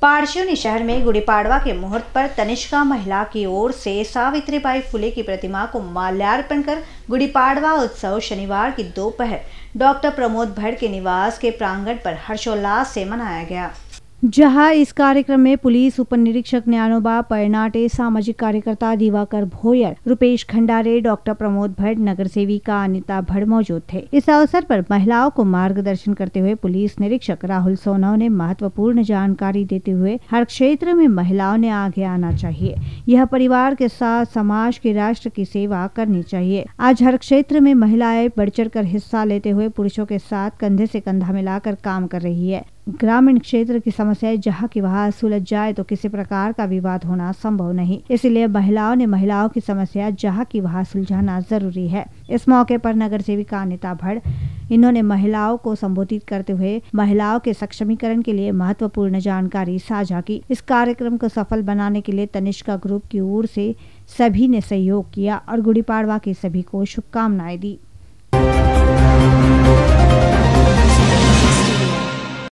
पारशिवनी शहर में गुड़ी पाड़वा के मुहूर्त पर तनिष्का महिला की ओर से सावित्रीबाई फुले की प्रतिमा को माल्यार्पण कर गुड़ी पाड़वा उत्सव शनिवार की दोपहर डॉक्टर प्रमोद भट्ट के निवास के प्रांगण पर हर्षोल्लास से मनाया गया, जहां इस कार्यक्रम में पुलिस उप निरीक्षक ज्ञानोबा परनाटे, सामाजिक कार्यकर्ता दिवाकर भोयर, रुपेश खंडारे, डॉक्टर प्रमोद भट्ट, नगर सेविका अनिता भट्ट मौजूद थे। इस अवसर पर महिलाओं को मार्गदर्शन करते हुए पुलिस निरीक्षक राहुल सोनव ने महत्वपूर्ण जानकारी देते हुए हर क्षेत्र में महिलाओं ने आगे आना चाहिए। यह परिवार के साथ समाज के राष्ट्र की सेवा करनी चाहिए। आज हर क्षेत्र में महिलाएं बढ़-चढ़ कर हिस्सा लेते हुए पुरुषों के साथ कंधे से कंधा मिलाकर काम कर रही है। ग्रामीण क्षेत्र की समस्याएं जहां की वहां सुलझ जाए तो किसी प्रकार का विवाद होना संभव नहीं, इसलिए महिलाओं की समस्या जहां की वहां सुलझाना जरूरी है। इस मौके पर नगर सेविका अनिता भट्ट इन्होंने महिलाओं को संबोधित करते हुए महिलाओं के सक्षमीकरण के लिए महत्वपूर्ण जानकारी साझा की। इस कार्यक्रम को सफल बनाने के लिए तनिष्का ग्रुप की ओर से सभी ने सहयोग किया और गुड़ी पाड़वा के सभी को शुभकामनाएं दी।